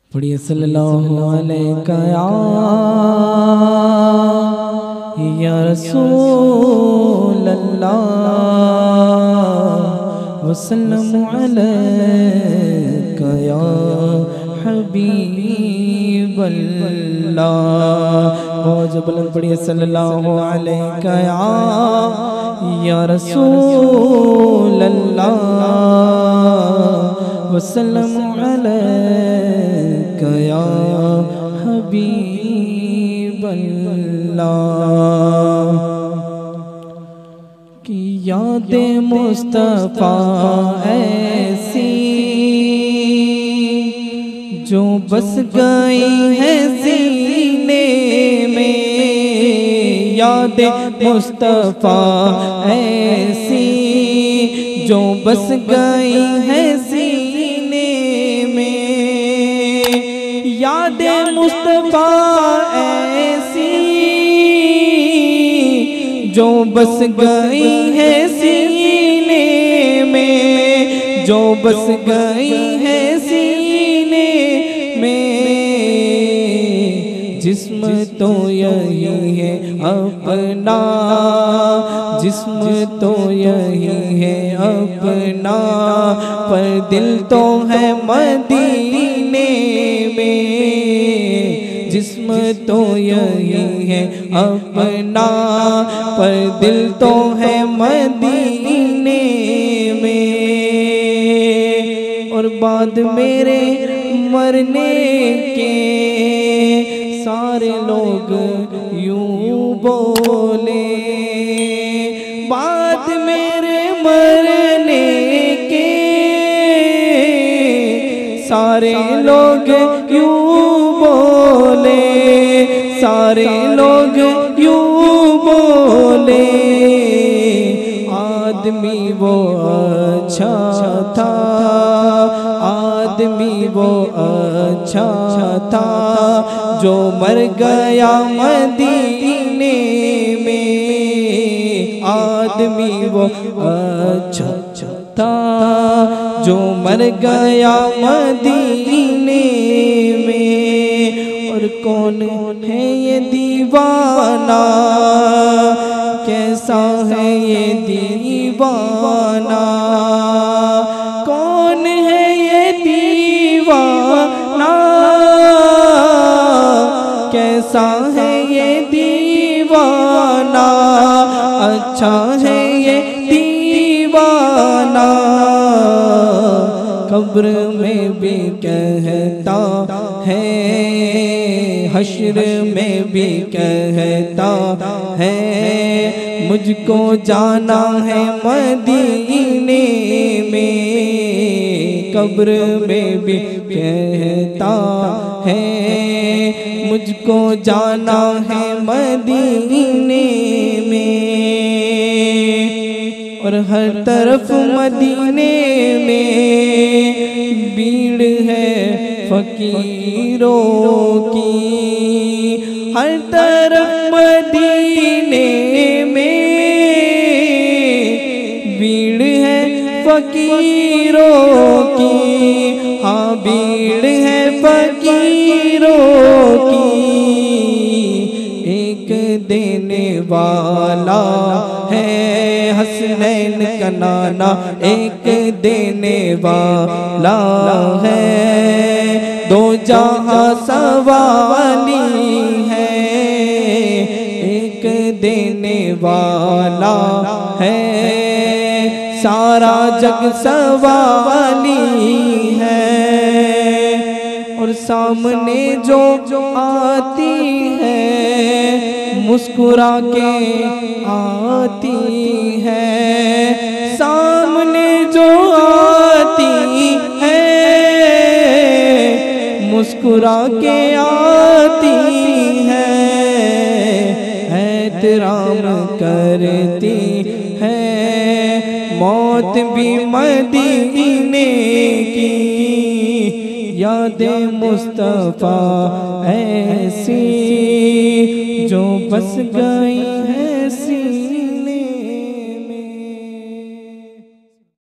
पढ़िए सल्लल्लाहु अलैहि या रसूल अल्लाह वसल्लम अलैका या हबीब अल्लाह। बहुत बुलंद पढ़िए सल्लल्लाहु अलैहि या रसूल अल्लाह वसल्लम अलैका या हबीब अल्लाह। कि याद मुस्तफ़ा ऐसी जो बस गई है सीने में, याद मुस्तफ़ा ऐसी जो बस गई है सीने में, याद मुस्तफ़ा ऐसी जो बस गई है सीने में, जो बस गई है सीने में। जिस्म तो यही है अपना, जिस्म तो यही है अपना, पर दिल तो है मदीने में। जिस्म तो यही है अपना, पर दिल तो है मदीने में। और बाद मेरे मरने के सारे लोग यूं बोले, बाद मेरे मरने के सारे लोग यूं बोले, सारे लोग यूं बोले। आदमी वो अच्छा था, आदमी वो अच्छा था, जो मर गया मदीने में। आदमी वो अच्छा था, जो मर गया मदीने में। और कौन है ये दीवाना, कैसा है ये दीवाना, कौन है ये दीवाना, कैसा है ये दीवाना, अच्छा है ये दीवाना। कब्र में भी कहता है, हश्र में भी कहता है, मुझको जाना है मदीने में। कब्र में भी कहता है, मुझको जाना है मदीने में। और हर तरफ मदीने में भीड़ है फकीरों की, हर तरफ मदीने में भीड़ है फकीरों की, हाँ भीड़ है फकीरों की। एक देने वाला है हसनैन का नाना, एक देने वाला है, दो जहां सवाली है। एक देने वाला है, सारा जग सवाली है। और सामने जो आती है, मुस्कुरा के आती है, सामने जो आती है, मुस्कुरा के आती है, एहतराम करती है, मौत भी मदीने की। याद मुस्तफ़ा ऐसी जो बस गई